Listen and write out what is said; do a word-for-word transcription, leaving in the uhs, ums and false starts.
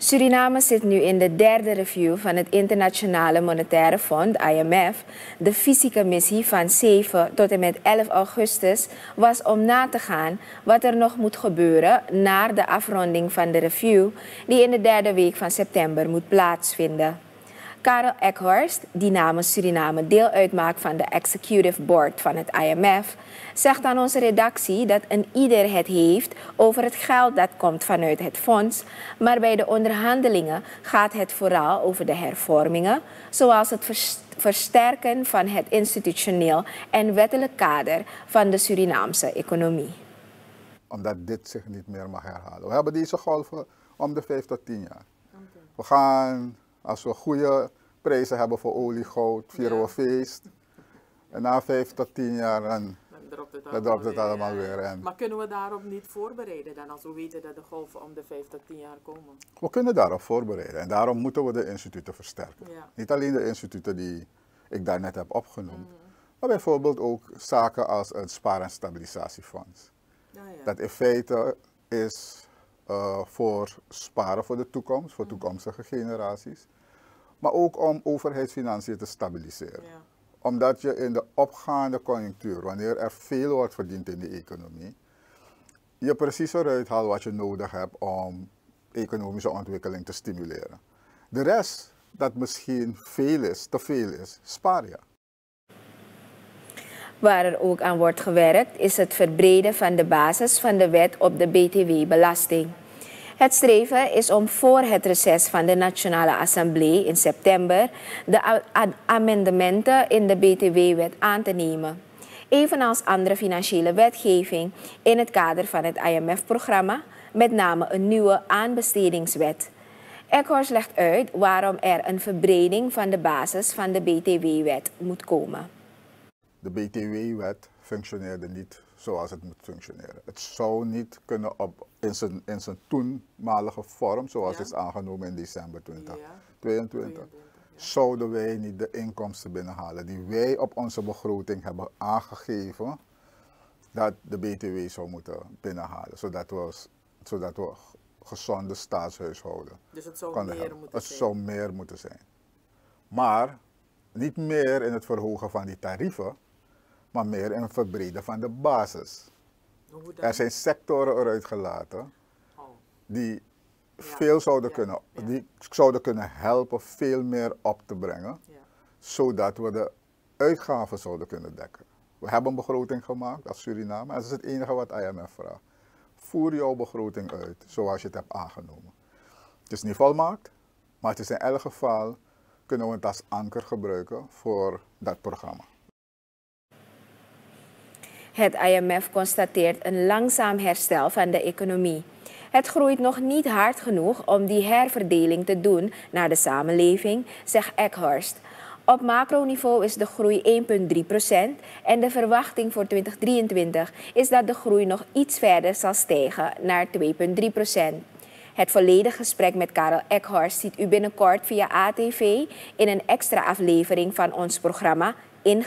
Suriname zit nu in de derde review van het Internationale Monetaire Fonds, I M F. De fysieke missie van zeven tot en met elf augustus was om na te gaan wat er nog moet gebeuren na de afronding van de review die in de derde week van september moet plaatsvinden. Karel Ekhorst, die namens Suriname deel uitmaakt van de Executive Board van het I M F, zegt aan onze redactie dat een ieder het heeft over het geld dat komt vanuit het fonds, maar bij de onderhandelingen gaat het vooral over de hervormingen, zoals het versterken van het institutioneel en wettelijk kader van de Surinaamse economie. Omdat dit zich niet meer mag herhalen. We hebben deze golven om de vijf tot tien jaar. Okay. We gaan, als we goede prijzen hebben voor olie, goud, vieren we ja. feest. En na vijf tot tien jaar dan, dan dropt het dan allemaal, dropt het weer, allemaal ja. weer. En maar kunnen we daarop niet voorbereiden dan als we weten dat de golven om de vijf tot tien jaar komen? We kunnen daarop voorbereiden en daarom moeten we de instituten versterken. Ja. Niet alleen de instituten die ik daarnet heb opgenoemd, mm-hmm. maar bijvoorbeeld ook zaken als het Spaar- en Stabilisatiefonds. Ja, ja. Dat in feite is uh, voor sparen voor de toekomst, voor mm-hmm. toekomstige generaties. Maar ook om overheidsfinanciën te stabiliseren. Ja. Omdat je in de opgaande conjunctuur, wanneer er veel wordt verdiend in de economie, je precies eruit haalt wat je nodig hebt om economische ontwikkeling te stimuleren. De rest, dat misschien veel is, te veel is, spaar je. Waar er ook aan wordt gewerkt, is het verbreden van de basis van de wet op de B T W-belasting. Het streven is om voor het reces van de Nationale Assemblée in september de amendementen in de B T W-wet aan te nemen. Evenals andere financiële wetgeving in het kader van het I M F-programma, met name een nieuwe aanbestedingswet. Ekhorst legt uit waarom er een verbreding van de basis van de B T W-wet moet komen. De B T W-wet functioneerde niet zoals het moet functioneren. Het zou niet kunnen op, in, zijn, in zijn toenmalige vorm, zoals ja. is aangenomen in december twintig tweeëntwintig, ja. zouden wij niet de inkomsten binnenhalen die wij op onze begroting hebben aangegeven dat de B T W zou moeten binnenhalen, zodat we, zodat we gezonde staatshuishouden Dus het zou konden meer hebben. moeten het zijn? zou meer moeten zijn. Maar niet meer in het verhogen van die tarieven, maar meer in het verbreden van de basis. Er zijn sectoren eruit gelaten oh. die ja. veel zouden, ja. kunnen, ja. die zouden kunnen helpen veel meer op te brengen, ja. zodat we de uitgaven zouden kunnen dekken. We hebben een begroting gemaakt als Suriname en dat is het enige wat I M F vraagt. Voer jouw begroting uit zoals je het hebt aangenomen. Het is niet volmaakt, maar het is in elk geval kunnen we het als anker gebruiken voor dat programma. Het I M F constateert een langzaam herstel van de economie. Het groeit nog niet hard genoeg om die herverdeling te doen naar de samenleving, zegt Ekhorst. Op macroniveau is de groei één komma drie procent en de verwachting voor twintig drieëntwintig is dat de groei nog iets verder zal stijgen naar twee komma drie procent. Het volledige gesprek met Karel Ekhorst ziet u binnenkort via A T V in een extra aflevering van ons programma